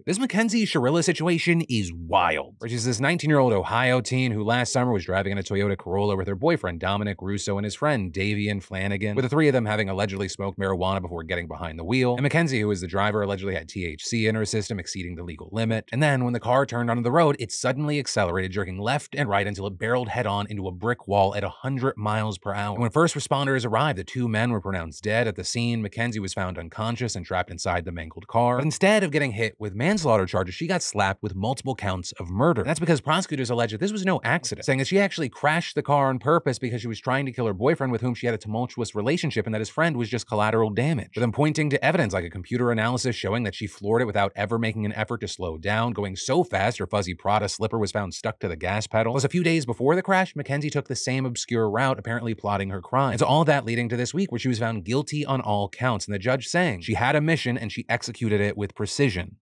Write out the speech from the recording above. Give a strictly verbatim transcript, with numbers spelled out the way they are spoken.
This Mackenzie Shirilla situation is wild. She's this nineteen-year-old Ohio teen who last summer was driving in a Toyota Corolla with her boyfriend Dominic Russo and his friend Davian Flanagan, with the three of them having allegedly smoked marijuana before getting behind the wheel. And Mackenzie, who was the driver, allegedly had T H C in her system, exceeding the legal limit. And then when the car turned onto the road, it suddenly accelerated, jerking left and right until it barreled head-on into a brick wall at one hundred miles per hour. And when first responders arrived, the two men were pronounced dead. At the scene, Mackenzie was found unconscious and trapped inside the mangled car. But instead of getting hit with manslaughter charges, she got slapped with multiple counts of murder. And that's because prosecutors allege that this was no accident, saying that she actually crashed the car on purpose because she was trying to kill her boyfriend with whom she had a tumultuous relationship, and that his friend was just collateral damage. With them pointing to evidence like a computer analysis showing that she floored it without ever making an effort to slow down, going so fast her fuzzy Prada slipper was found stuck to the gas pedal. Plus, a few days before the crash, Mackenzie took the same obscure route, apparently plotting her crime. And so all that leading to this week where she was found guilty on all counts, and the judge saying she had a mission and she executed it with precision.